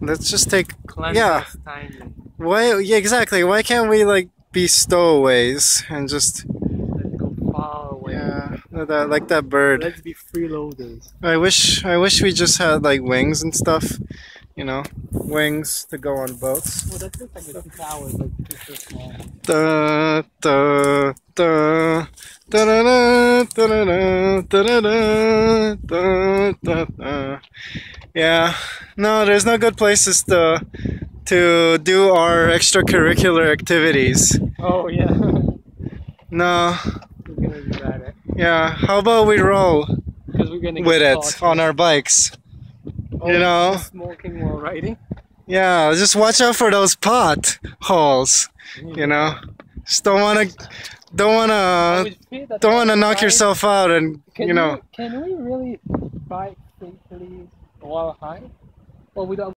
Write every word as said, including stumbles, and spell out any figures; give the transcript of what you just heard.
let's just take. Clandestine. Yeah. Why? Yeah, exactly. Why can't we like be stowaways and just? Let's go far away. Yeah, like that, like that bird. Let's be freeloaders. I wish, I wish we just had like wings and stuff. You know, wings to go on boats. Well, that looks like the two towers, like just so small. Da da da da da da da da da da da da. Yeah, no, there's no good places to to do our extracurricular activities. Oh yeah. No. We're gonna do that. Eh? Yeah. How about we roll Because we're gonna with get it caught. on our bikes? Oh, You know. Smoking while riding. Yeah. Just watch out for those potholes. You know. Just don't wanna, don't wanna, don't wanna knock yourself out, and Can you know. We, can we really bike safely while high? Well, we don't.